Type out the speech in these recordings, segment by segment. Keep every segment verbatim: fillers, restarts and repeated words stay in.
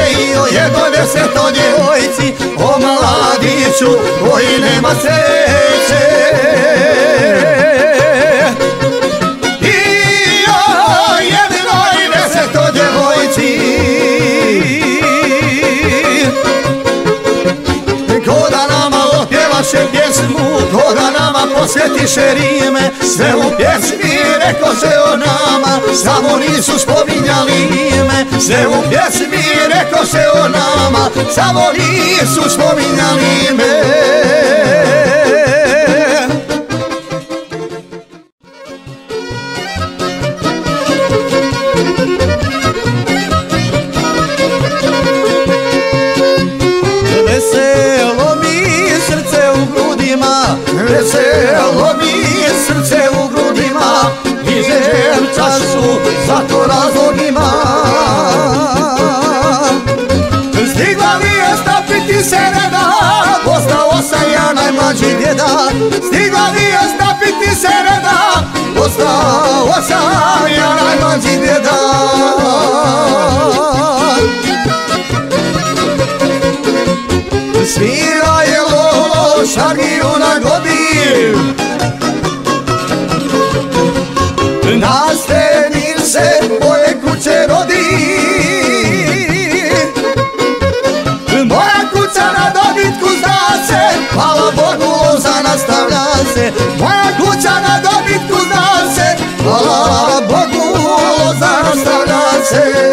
i o jednoj desetoj djevojci, o mladiću koji nema sreće. I o jednoj desetoj djevojci, ko da nama opjevaše pjesmu, ko da nama posvjetiše rime, sve u pjesmi rekoše o nama, samo nisu spominjali ime. Sve u pjesmi rekoše o nama, samo nisu spominjali ime. Veselo mi srce u grudima, veselo mi srce u grudima, dižem čašu, zato razlog ima. Stigla vijest piti se ne da, postao sam ja najmlađi djeda. Stigla vijest piti se ne da, postao sam ja najmlađi djeda. Svira je lolo, šargiju na gobi, na steni se moje kuće rodi. Moja kuća na dobitku zna se, hvala Bogu loza nastavlja se. Moja kuća na dobitku zna se, hvala Bogu loza nastavlja se.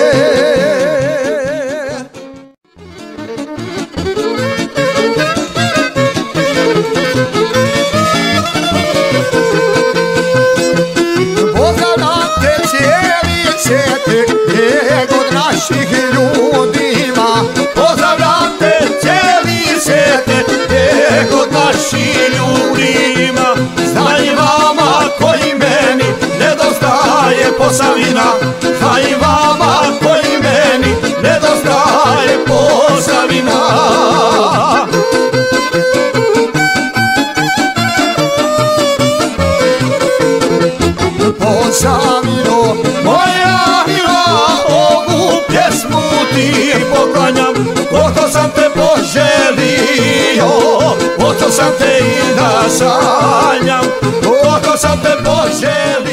Naših ljudima, pozdravljate cijeli svijet, gdje god naši ljudima. Zna i vama koji meni nedostaje Posavina, zna i vama koji meni nedostaje Posavina. Posavino, moja mila, ovu pjesmu ti poklanjam. Koliko sam te poželio, hoću sam te i da sanjam. Koliko sam te poželio.